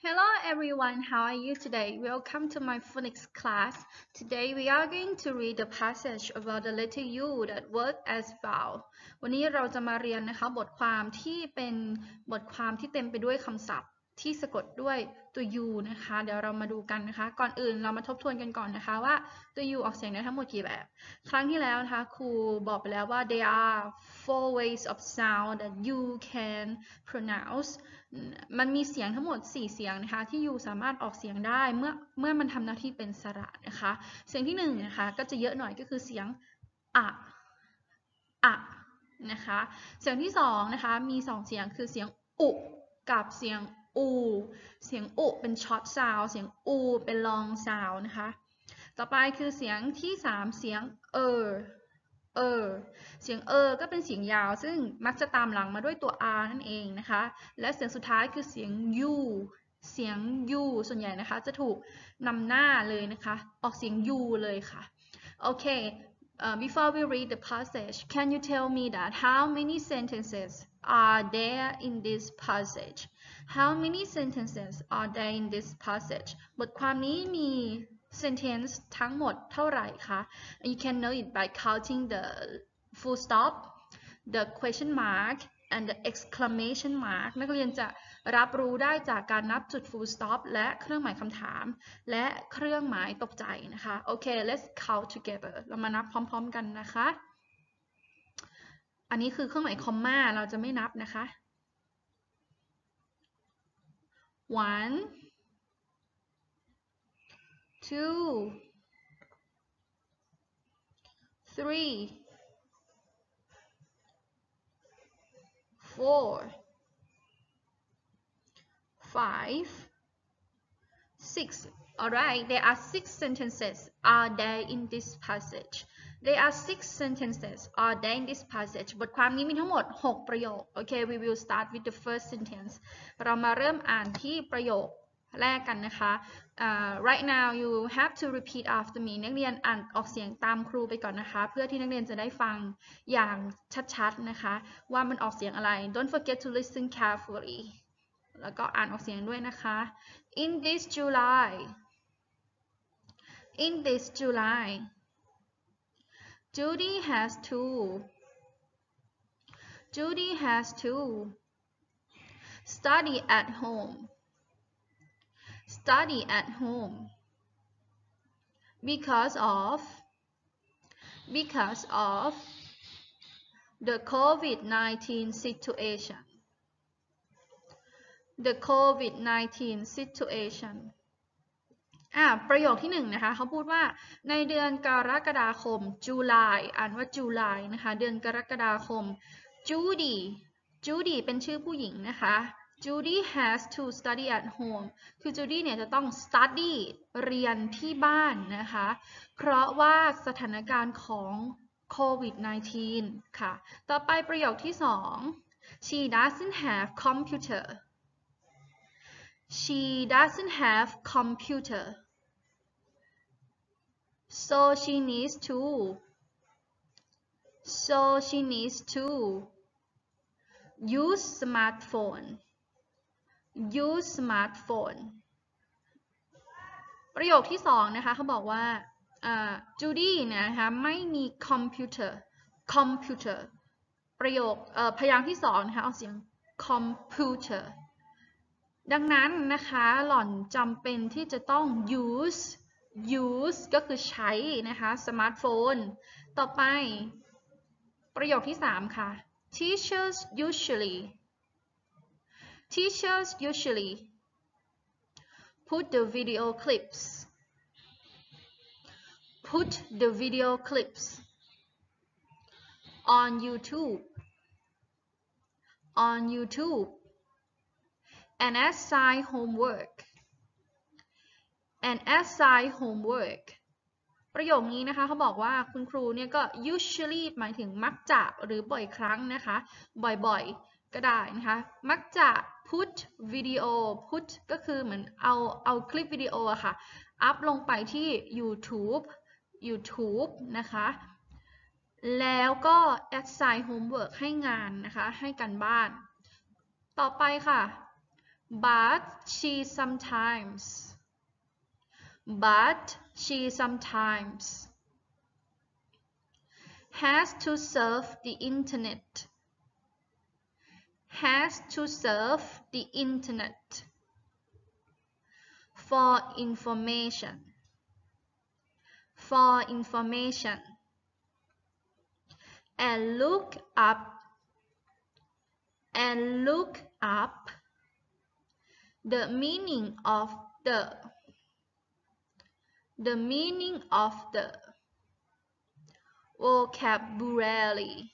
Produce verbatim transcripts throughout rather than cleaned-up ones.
Hello everyone, how are you today? Welcome to my phonics class. Today we are going to read a passage about the letter U that works as vowel. วันนี้เราจะมาเรียนนะคะบทความที่เป็นบทความที่เต็มไปด้วยคำศัพท์ที่สะกดด้วยตัว U นะคะเดี๋ยวเรามาดูกันนะคะก่อนอื่นเรามาทบทวนกันก่อนนะคะว่าตัว U ออกเสียงได้ทั้งหมดกี่แบบครั้งที่แล้วนะคะครูบอกไปแล้วว่า there are four ways of sound that you can pronounce มันมีเสียงทั้งหมดสี่เสียงนะคะที่ U สามารถออกเสียงได้เมื่อเมื่อมันทำหน้าที่เป็นสระนะคะเสียงที่หนึ่งนะคะก็จะเยอะหน่อยก็คือเสียงอะอะนะคะเสียงที่สองนะคะมีสองเสียงคือเสียงอุกับเสียงอูเสียงอุเป็นช็อตซาวเสียงอูเป็นลองซาวนะคะต่อไปคือเสียงที่สามเสียงเออเออเสียงเออก็เป็นเสียงยาวซึ่งมักจะตามหลังมาด้วยตัว R นั่นเองนะคะและเสียงสุดท้ายคือเสียง U เสียง U ส่วนใหญ่นะคะจะถูกนำหน้าเลยนะคะออกเสียง U เลยค่ะโอเค Uh, before we read the passage, can you tell me that how many sentences are there in this passage? How many sentences are there in this passage? บทความนี้มี sentence ทั้งหมดเท่าไหร่คะ You can know it by counting the full stop, the question mark, and the exclamation mark นักเรียนจะรับรู้ได้จากการนับจุด full stop และเครื่องหมายคำถามและเครื่องหมายตกใจนะคะโอเค let's count together เรามานับพร้อมๆกันนะคะอันนี้คือเครื่องหมายคอมมาเราจะไม่นับนะคะ one two three four five six alright there are six sentences are there in this passage there are six sentences are there in this passage บทความนี้มีทั้งหมดหกประโยค okay we will start with the first sentence เรามาเริ่มอ่านที่ประโยคแรกกันนะคะ uh, right now you have to repeat after me นักเรียนอ่านออกเสียงตามครูไปก่อนนะคะเพื่อที่นักเรียนจะได้ฟังอย่างชัดๆนะคะว่ามันออกเสียงอะไร don't forget to listen carefully แล้วก็อ่านออกเสียงด้วยนะคะ in this July in this July Judy has to Judy has to study at home study at home because of because of the COVID nineteen situation the COVID nineteen situation อ่าประโยคที่หนึ่งนะคะเขาพูดว่าในเดือนกรกฎาคม July อ่านว่า July นะคะเดือนกรกฎาคม Judy Judy เป็นชื่อผู้หญิงนะคะ Judy has to study at home คือ Judy เนี่ยจะต้อง study เรียนที่บ้านนะคะเพราะว่าสถานการณ์ของโควิด สิบเก้า ค่ะต่อไปประโยคที่สอง She doesn't have computer She doesn't have computer so she needs to so she needs to use smartphone use smartphone ประโยคที่สองนะคะเขาบอกว่าจูดี้นะคะไม่มีคอมพิวเตอร์คอมพิวเตอร์ประโยคพยางค์ที่สองนะคะเอาเสียงคอมพิวเตอร์ดังนั้นนะคะหล่อนจำเป็นที่จะต้อง use use ก็คือใช้นะคะสมาร์ทโฟนต่อไปประโยคที่สามค่ะ teachers usually teachers usually put the video clips put the video clips on YouTube on YouTube and assign homework and assign homework ประโยคนี้นะคะเขาบอกว่าคุณครูเนี่ยก็ usually หมายถึงมักจะหรือบ่อยครั้งนะคะบ่อยๆก็ได้นะคะมักจะ put video put ก็คือเหมือนเอาเอาคลิปวิดีโออะค่ะอัพลงไปที่ YouTube YouTube นะคะแล้วก็ assign homework ให้งานนะคะให้กันบ้านต่อไปค่ะ but she sometimes but she sometimes has to surf the internet has to surf the internet for information for information and look up and look up the meaning of the the meaning of the vocabulary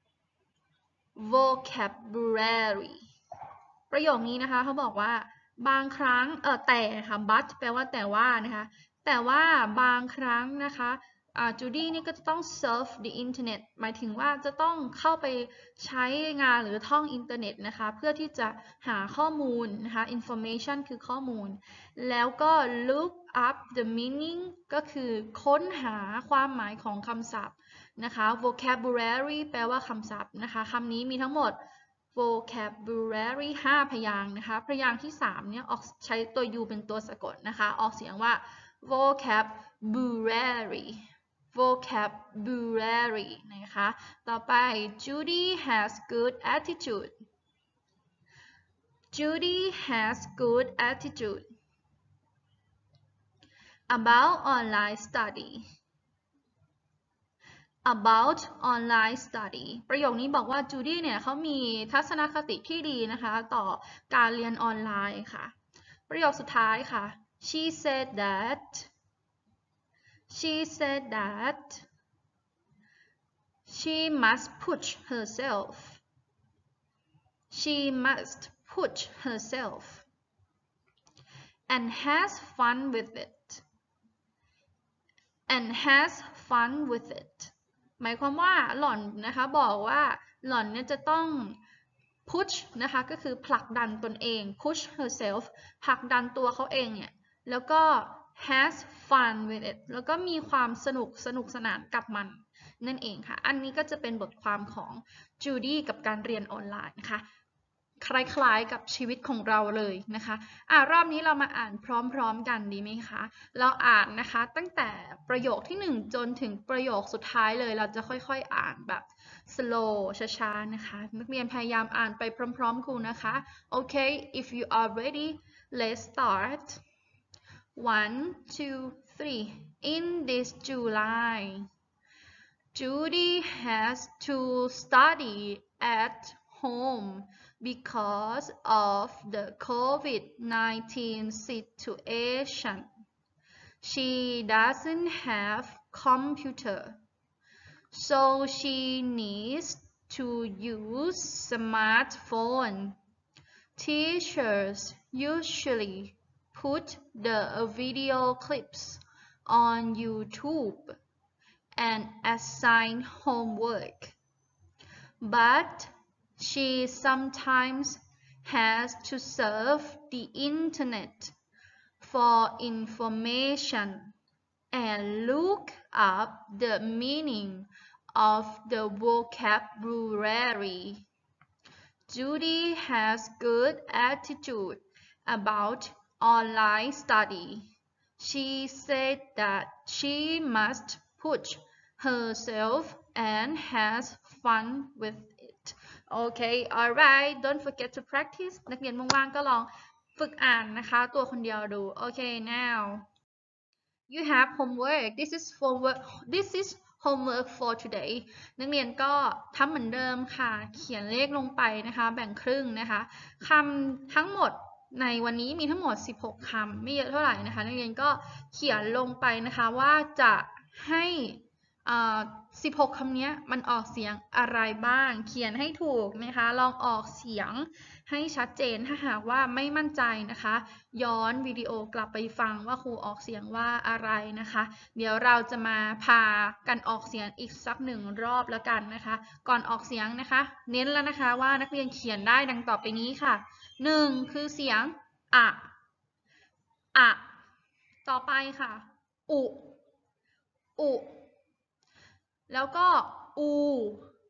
vocabulary ประโยคนี้นะคะเขาบอกว่าบางครั้งเออแต่ค่ะ but แปลว่าแต่ว่านะคะแต่ว่าบางครั้งนะคะจูดี้นี่ก็จะต้อง surf the internet หมายถึงว่าจะต้องเข้าไปใช้งานหรือท่องอินเทอร์เน็ตนะคะเพื่อที่จะหาข้อมูลนะคะ information คือข้อมูลแล้วก็ look up the meaning ก็คือค้นหาความหมายของคำศัพท์นะคะ vocabulary แปลว่าคำศัพท์นะคะคำนี้มีทั้งหมด vocabulary ห้าพยางค์นะคะพยางค์ที่สามเนี่ยออกใช้ตัว u เป็นตัวสะกดนะคะออกเสียงว่า vocabulary vocabulary นะคะต่อไป Judy has good attitude Judy has good attitude about online study about online study ประโยคนี้บอกว่าจูดี้เนี่ยเขามีทัศนคติที่ดีนะคะต่อการเรียนออนไลน์ค่ะประโยคสุดท้ายค่ะ she said that she said that she must push herself she must push herself and has fun with it and has fun with it หมายความว่าหล่อนนะคะบอกว่าหล่อนเนี่ยจะต้อง push นะคะก็คือผลักดันตนเอง push herself ผลักดันตัวเขาเองเนี่ยแล้วก็ has fun with it แล้วก็มีความสนุกสนุกสนานกับมันนั่นเองค่ะอันนี้ก็จะเป็นบทความของจูดี้กับการเรียนออนไลน์นะคะคล้ายๆกับชีวิตของเราเลยนะคะอ่ารอบนี้เรามาอ่านพร้อมๆกันดีไหมคะเราอ่านนะคะตั้งแต่ประโยคที่หนึ่งจนถึงประโยคสุดท้ายเลยเราจะค่อยๆอ่านแบบ slow ช้าๆนะคะนักเรียนพยายามอ่านไปพร้อมๆครูนะคะโอเค if you are ready let's start one two three in this July Judy has to study at home because of the COVID nineteen situation. She doesn't have computer, so she needs to use smartphone. Teachers usually put the video clips on YouTube and assign homework, but she sometimes has to surf the internet for information and look up the meaning of the vocabulary. Judy has good attitude about online study. She said that she must push herself and has fun with it. Okay, alright, don't forget to practice นักเรียนว่างๆก็ลองฝึกอ่านนะคะตัวคนเดียวดู Okay, now you have homework. This is homework. This is homework for today. นักเรียนก็ทำเหมือนเดิมค่ะเขียนเลขลงไปนะคะแบ่งครึ่งนะคะคำทั้งหมดในวันนี้มีทั้งหมดสิบหกคำไม่เยอะเท่าไหร่นะคะนักเรียนก็เขียนลงไปนะคะว่าจะให้สิบหกคำนี้มันออกเสียงอะไรบ้างเขียนให้ถูกนะคะลองออกเสียงให้ชัดเจนถ้าหากว่าไม่มั่นใจนะคะย้อนวิดีโอกลับไปฟังว่าครูออกเสียงว่าอะไรนะคะเดี๋ยวเราจะมาพากันออกเสียงอีกสักหนึ่งรอบแล้วกันนะคะก่อนออกเสียงนะคะเน้นแล้วนะคะว่านักเรียนเขียนได้ดังต่อไปนี้ค่ะหนึ่งคือเสียงอะอะต่อไปค่ะอุอุแล้วก็อู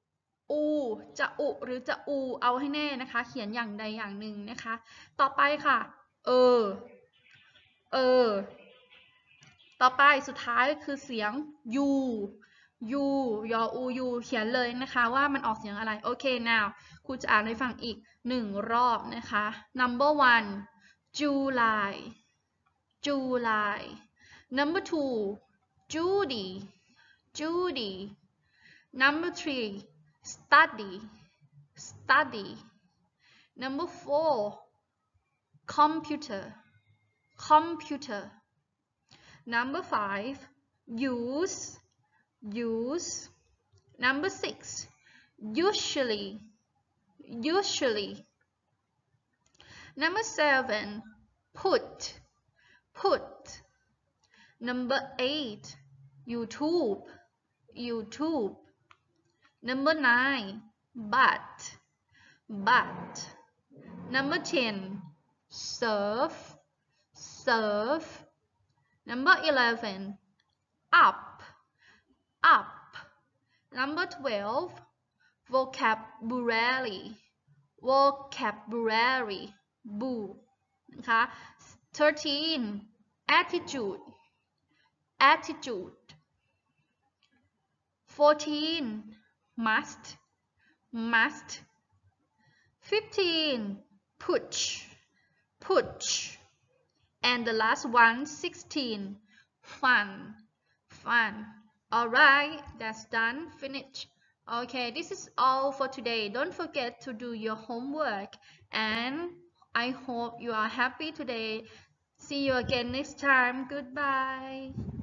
อูจะอุหรือจะอูเอาให้แน่นะคะเขียนอย่างใดอย่างหนึ่งนะคะต่อไปค่ะเออเออต่อไปสุดท้ายคือเสียงยูยูยออูยูเขียนเลยนะคะว่ามันออกเสียงอะไรโอเค now ครูจะอ่านให้ฟังอีกหนึ่งรอบนะคะ number one July July number two Judy Judy number three study study number four computer computer number five use use number six usually usually number seven put put number eight YouTube YouTube number nine but but number ten serve serve number eleven up up number twelve vocabulary vocabulary บูนะคะ thirteen attitude attitude fourteen must must fifteen push push and the last one sixteen fun fun alright that's done finish okay this is all for today don't forget to do your homework and I hope you are happy today see you again next time goodbye